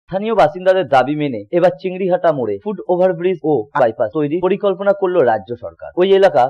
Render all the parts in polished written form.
স্থানীয় বাসিন্দাদের দাবি মেনে এবার চিংড়িহাটা মোড়ে ফুট ওভারব্রিজ ও বাইপাস তৈরির পরিকল্পনা করলো রাজ্য সরকার। ওই এলাকা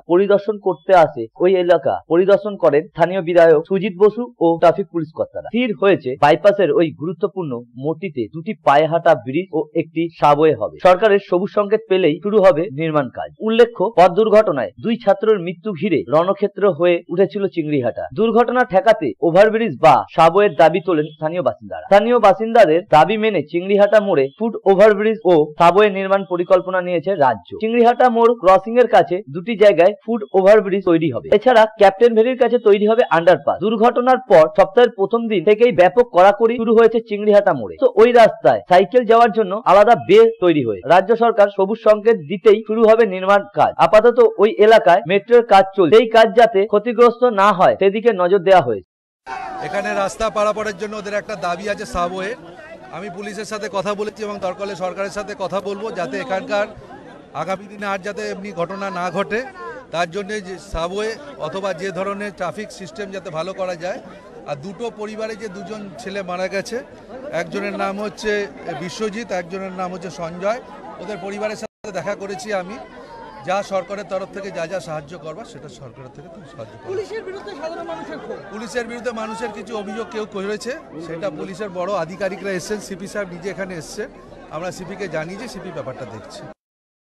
পরিদর্শন করেন স্থানীয় বিধায়ক সুজিত বসু ও ট্রাফিক পুলিশ কর্তারা। স্থির হয়েছে বাইপাসের ওই গুরুত্বপূর্ণ মোড়টিতে দুটি পায়ে হাঁটা ব্রিজ ও একটি সাবওয়ে হবে। সরকারের সবুজ সংকেত পেলেই শুরু হবে নির্মাণ কাজ। উল্লেখ্য, পথ দুর্ঘটনায় 2 ছাত্রের মৃত্যু ঘিরে রণক্ষেত্র হয়ে উঠেছিল চিংড়িহাটা। দুর্ঘটনা ঠেকাতে ওভারব্রিজ বা সাবওয়ের দাবি তোলেন স্থানীয় বাসিন্দাদের দাবি মেনে চিংড়িহাটা মোড়ে ফুট ওভারব্রিজ ও সাবওয়ে নির্মাণ পরিকল্পনা নিয়েছে রাজ্য। চিংড়িহাটা মোড় ক্রসিং এর কাছে দুটি জায়গায় ফুট ওভারব্রিজ তৈরি হবে। এছাড়া ক্যাপ্টেন ভেরির কাছে তৈরি হবে আন্ডারপাস। দুর্ঘটনার পর সপ্তাহের প্রথম দিন থেকেই ব্যাপক কড়াকড়ি শুরু হয়েছে চিংড়িহাটা মোড়ে। তো ওই রাস্তায় সাইকেল যাওয়ার জন্য আলাদা বে তৈরি হয়েছে। রাজ্য সরকার সবুজ সংকেত দিতেই শুরু হবে নির্মাণ কাজ। আপাতত ওই এলাকায় মেট্রোর কাজ চলছে, সেই কাজ যাতে ক্ষতিগ্রস্ত না হয় সেদিকে নজর দেওয়া হয়েছে। এখানে রাস্তা পারাপারের জন্য ওদের একটা দাবি আছে সাবওয়ে। আমি পুলিশের সাথে কথা বলেছি এবং দরকার হলে সরকারের সাথে কথা বলবো যাতে এখানকার আগামী দিনে আর যাতে এমনি ঘটনা না ঘটে, তার জন্য যে সাবওয়ে অথবা যে ধরনের ট্রাফিক সিস্টেম যাতে ভালো করা যায়। আর দুটো পরিবারে যে দুজন ছেলে মারা গেছে, একজনের নাম হচ্ছে বিশ্বজিৎ, একজনের নাম হচ্ছে সঞ্জয়। ওদের পরিবারের সাথে দেখা করেছি আমি। যা সরকারের তরফ থেকে যা সাহায্য করবা সেটা সরকারের থেকে তুমি সাহায্য করবে। পুলিশের বিরুদ্ধে মানুষের কিছু অভিযোগ কেউ করেছে, সেটা পুলিশের বড় আধিকারিকরা এসছেন, সিপি সাহেব নিজে এখানে এসছে। আমরা সিপিকে জানিয়েছি, সিপি ব্যাপারটা দেখছি।